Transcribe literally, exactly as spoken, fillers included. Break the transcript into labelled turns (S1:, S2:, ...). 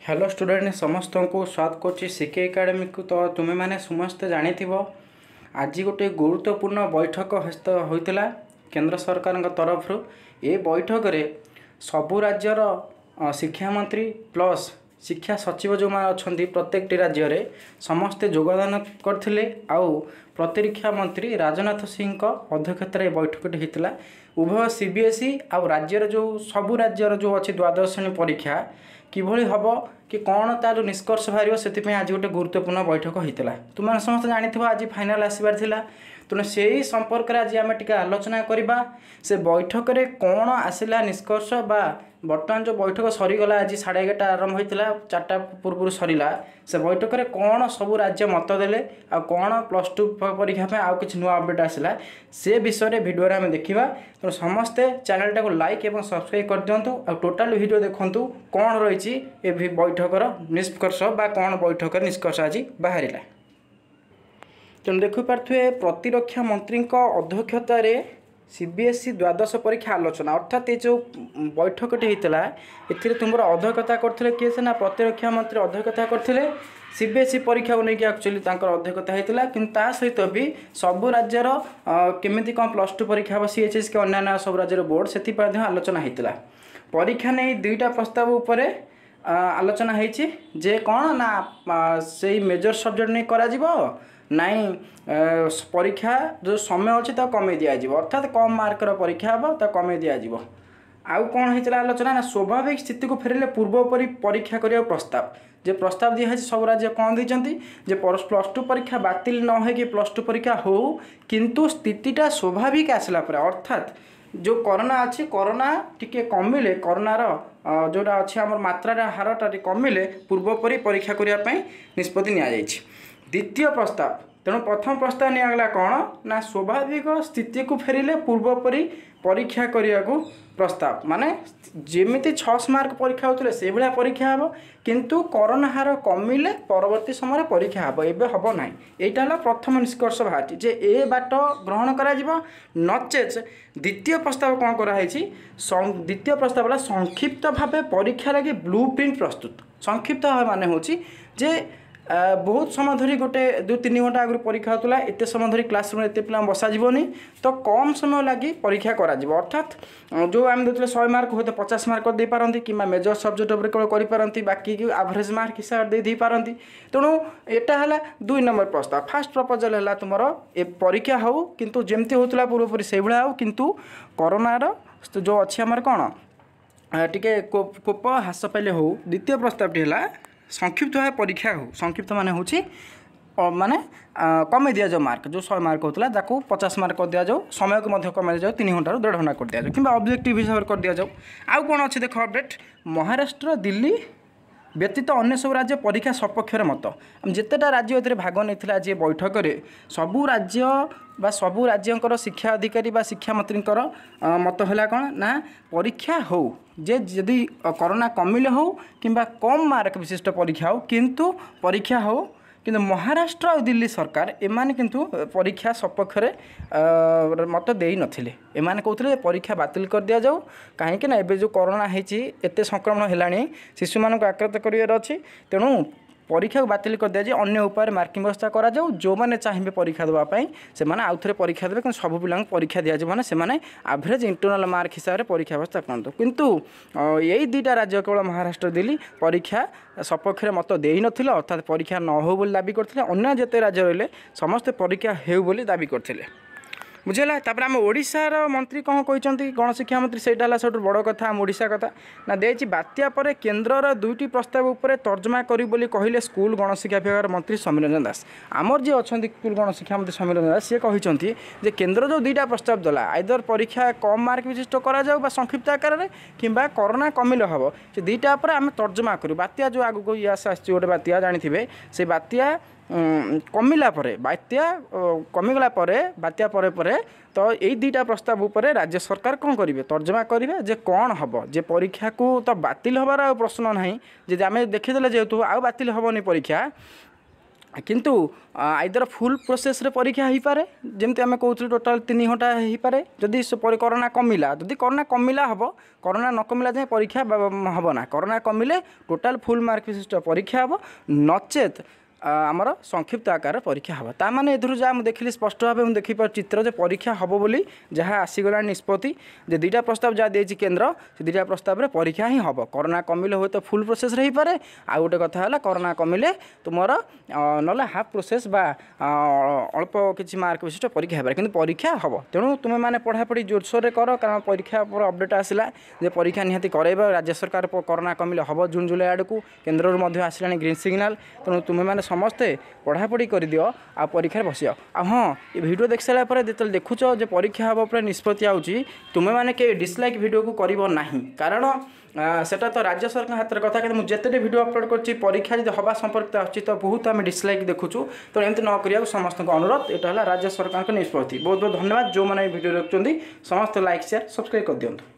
S1: Hello student समस्त को स्वागत कर सीके एकाडेमी को। तो तुम्हें मैंने समस्ते जानी आज गोटे गुरुत्वपूर्ण बैठक होता केंद्र सरकार तरफ ये बैठक रे सबु राज्यर शिक्षा मंत्री प्लस शिक्षा सचिव जो अच्छा प्रत्येक राज्य में समस्ते योगदान करते आउ प्रतिरक्षा मंत्री राजनाथ सिंह अध्यक्षतार बैठक होता उभय सीबीएसई आउ राज्यर जो सबु राज्यर जो अच्छी द्वादश श्रेणी परीक्षा किभली हम कि कौन तार निष्कर्ष बाहर से आज गोटे गुरुत्वपूर्ण बैठक होता तुम समस्त जानी आज फाइनाल आसबार तेणु से ही संपर्क में आज आम टे आलोचना करवा से बैठक में कौन आसला निष्कर्ष बा बर्तमान जो बैठक सरीगला आज साढ़े एगारटा आरंभ होता चार्टा पूर्व सरला से बैठक में कौन सब राज्य मत देले आ कौन प्लस टू परीक्षा में आउ कि नुआ अपडेट आसला से विषय भिडियो आम देखा तो समस्ते चैनल को लाइक और सब्सक्राइब कर दिंतु आ टोटाल वीडियो देखु कौन रही बैठकर निष्कर्ष बा कौन बैठक निष्कर्ष आज बाहर तेणु देखिपे प्रतिरक्षा मंत्री अध्यक्षतार सीबीएसई द्वादश परीक्षा आलोचना अर्थात ये जो बैठकटी होता ये तुम अध्यक्षता करते किए से ना प्रतिरक्षा मंत्री अध्यक्षता करते सीबीएसई परीक्षा को लेकिन एक्चुअली अध्यक्षता होता कि सहित भी सबू राज्यर केमी कौन प्लस टू परीक्षा हम सीएचएस के अन्य सब राज्यर बोर्ड से आलोचना होता परीक्षा नहीं दुईटा प्रस्ताव उपर आलोचना होती जे कौन ना से मेजर सब्जेक्ट नहीं करा नाई परीक्षा जो समय अच्छे तो कमे दिज्व अर्थात कम मार्कर परीक्षा हम तो कमे दिज्व आउ कौन होता आलोचना ना स्वाभाविक स्थिति को फेरले पूर्वपरी परीक्षा करने प्रस्ताव जे प्रस्ताव दिखाई सब राज्य कौन देते जे प्लस टू परीक्षा बातिल न हो कि प्लस टू परीक्षा हो किंतु स्थितिटा स्वाभाविक आसला अर्थात जो कोरोना अच्छी कोरोना टिके कमिले कोरोनार जोटा अच्छी आम मात्रा हारटा कमिले पूर्वपरी परीक्षा करने निष्पत्ति नि द्वितीय प्रस्ताव तेणु प्रथम प्रस्ताव निगला कौन ना स्वाभाविक स्थिति को फेरिले पूर्वपरी परीक्षा करने को प्रस्ताव माने जेमिति छह मार्क परीक्षा होते से भाया परीक्षा हम किंतु कोरोना हार कमिले परवर्ती समय परीक्षा हम एवं हम ना यहाँ प्रथम निष्कर्ष बाहर जे ए बाट ग्रहण करा नचेत द्वितीय प्रस्ताव कौन कराई द्वितीय प्रस्ताव संक्षिप्त भाव परीक्षा लगे ब्लू प्रिंट प्रस्तुत संक्षिप्त भाव माने हूँ जे बहुत समय धरी गोटे दु तीन घंटा आगु परीक्षा होता एत समय धरी क्लासरूम एत पिला बसाजी तो कम समय लगी परीक्षा करा अर्थात जो आम देते सौ मार्क हो तो पचास मार्क दे पारती कि मेजर सब्जेक्ट उपर केवल करपारती बाकी एवरेज मार्क हिसाब से दे पारती तेणु यहाँ है दुई नंबर प्रस्ताव फास्ट प्रपोजल है तुम ए परीक्षा हो किंतु जमती होता पूर्वपरी से भाया हो किंतु कोरोनार जो अच्छी आमर कौन टिके कोप ह्रास पाइले हो द्वितीय प्रस्तावटी है संक्षिप्त भाव परीक्षा हो संक्षिप्त माने हूँ माने कमे दि जाओ मार्क जो सौ मार्क होता है पचास मार्क कर दि जाओ समय को मध्य कमे जाओ तीन घंटा डेढ़ घंटा कर दि जाओ कि ऑब्जेक्टिव हिसाब से कर दि जाओ आउ कौन अच्छे देख अपडेट महाराष्ट्र दिल्ली व्यतीत अन्य सब राज्य परीक्षा सपक्षर मत जितेटा राज्य ए भाग नहीं आज बैठक में सबू राज्य बा सबू राज्यंकर शिक्षा अधिकारी बा शिक्षा मंत्री मत है कौन ना परीक्षा हो जे जदि कोरोना कमिले हो कि कम मार्क विशिष्ट परीक्षा हो किंतु परीक्षा हो किंतु महाराष्ट्र और दिल्ली सरकार एमाने किंतु परीक्षा सपक्ष मत दे नथिले एमाने कहते परीक्षा बातिल कर दिया जाऊ कहीं ना जो कोरोना होती एत संक्रमण है शिशु मानक आक्रांत करार अच्छी तेणु परीक्षा को बातिल कर दिया जाए अन्य उपाय मार्किंग व्यवस्था करा जाऊ जो मैंने चाहिए परीक्षा देवाई से आउ थे परीक्षा देवे सब पिला परीक्षा दि जाए मैंने एवरेज इंटरनल मार्क हिसाब से परीक्षा व्यवस्था करते किंतु यही दुईटा राज्य केवल महाराष्ट्र दिल्ली परीक्षा सपक्ष मत दे नथिले अर्थात परीक्षा न हो बोली दाबी करते अन्य जिते राज्य रही समस्ते परीक्षा हो बोली दाबी करते बुझेगा तापर आम ओडिशार मंत्री कौन कहते गणशिक्षा मंत्री से सब बड़ कथा आम ओडिशा कथा ना देती बात्या पर केन्द्रर दुईटी प्रस्ताव उपर तर्जमा करी बोली कहले स्कूल गणशिक्षा विभाग मंत्री समीर रंजन दास आमर जी अच्छा स्कूल गणशिक्षा मंत्री समीर रंजन दास सी कहते जे केन्द्र जो दुईटा प्रस्ताव देला आइदर परीक्षा कम मार्क विशिष्ट करा जाऊ बा संक्षिप्त आकार में कि कोरोना कमिले हम से दुईटा पर आम तर्जमा करूँ बात्या जो आगू आस गोटे बात्या जानी से बात्या कमिला परे बात्या कमिगला परे बात्या परे परे तो यही दुईटा प्रस्ताव उपरे राज्य सरकार कौन करेंगे तर्जमा करेंगे जे कौन हम जे परीक्षा को तो बातिल हबार प्रश्न ना जी आम देखीदे जेहेतु आउ बातिल हेनी परीक्षा किंतु आइदर फुल प्रोसेस रे परीक्षा हो पारे जमती आम कहूँ टोटाल तीन घंटा हो पारे जदि कोरोना कमिला जदि कोरोना कमिला हम कोरोना न कमिला जाए परीक्षा हम ना कोरोना कमिले टोटाल फुल मार्क विशिष्ट परीक्षा हम नचेत आमर संक्षिप्त आकार परीक्षा हम ताने एथुर जहाँ मुझे देखिली स्पष्ट भाव मुझे देखिपार चित्र जे परीक्षा हम बोली जहाँ आसीगला निष्पत्ति जे दुईटा प्रस्ताव जहाँ देती केन्द्र से दुईटा प्रस्ताव में परीक्षा ही हम कोरोना कमिले हुए तो फुल प्रोसेस रही पारे आ गोटे कथा है कोरोना कमिले तुमर ना हाफ प्रोसेस बा अल्प किसी मार्क विशिष्ट परीक्षा हो कि परीक्षा हम तेणु तुम्हें मैंने पढ़ापढ़ी जोरसोर कर कारण परीक्षा पर अपडेट आसला जे परीक्षा निहाती कराइबा राज्य सरकार कोरोना कमिले हम जून जुलाई आड़ को केन्द्र आसला ग्रीन सिग्नाल तेणु तुम्हें मैंने समस्ते पढ़ापढ़ी कर दियो आ परीक्षा बस आ हाँ ये वीडियो देख सारापर जो देखुच जो परीक्षा हम पर निष्पत्ति आउची तुम्हें मैंने के डिसलाइक वीडियो को करिवो नाही कारण सेटा तो राज्य सरकार हाथ कथा कि मुझे भिडियो अपलोड कर परीक्षा जब हवा संपर्कित आछि तो बहुत आम डिसलाइक देखुचु तो एमती न करिया समस्त अनुरोध यहाँ है राज्य सरकार निष्पत्ति बहुत बहुत धन्यवाद जो मैंने वीडियो देखुं समस्त लाइक शेयर सब्सक्राइब कर दियंतु।